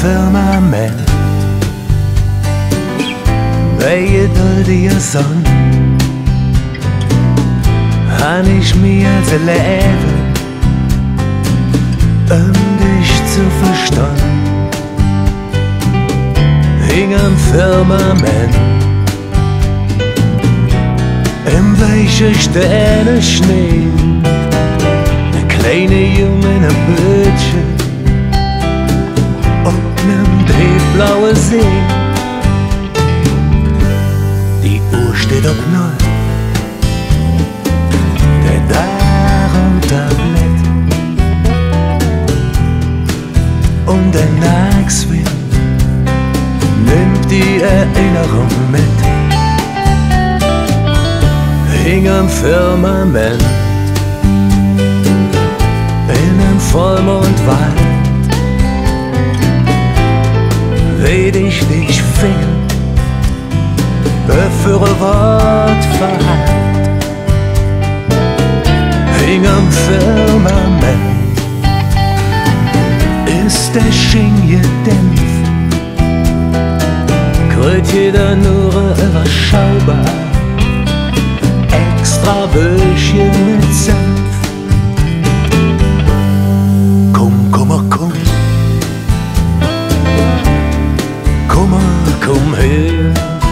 Firmament bei der Sonne han ich mir das Leben dich zu verstehen. Hing am Firmament im weichen Sterne Schnee, der kleine Junge in einem Bötchen auf nem tiefblauen See. Die Uhr steht auf Null, der darunter blätt und der Nagswind nimmt die Erinnerung mit. Hing am Firmament in einem Vollmondwald, weet ich dich fing, bevor ein Wort verhallt. Hing am Firmament, ist der Sching gedämpft, kriegt jeder nur überschaubar, extra Böllchen mit Senf. Komm, komm, komm her,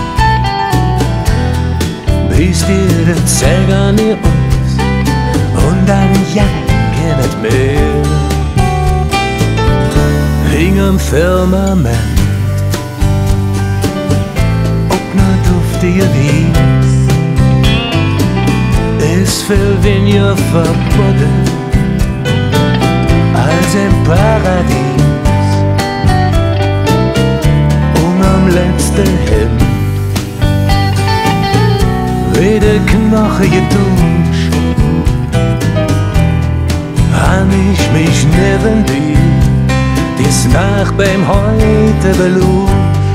bis dir der Zeiger nie aus und dann janke nicht mehr. Hing am Firmament, ob na duftige Wies, ist für Vinja verboten als im Paradies. Am letzten Hemd wie der Knoche geduscht, han ich mich neben dir dies Nacht beim Heute beluscht.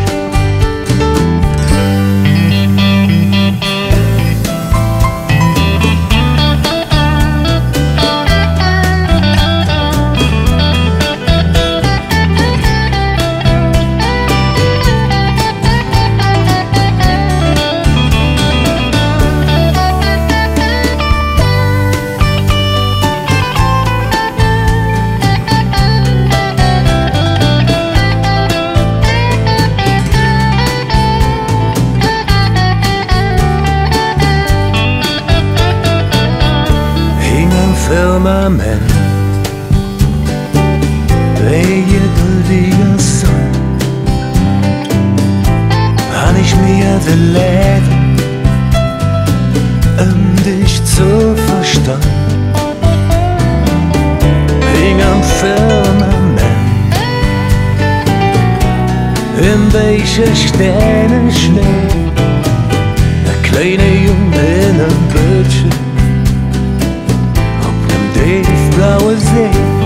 Firmament, welche gültige Sonne, han ich mir das Leben dich zu verstehen. Hing am Firmament, in welche Sterne Schnee, der kleine Junge in einem Bötchen, tiefblaue See.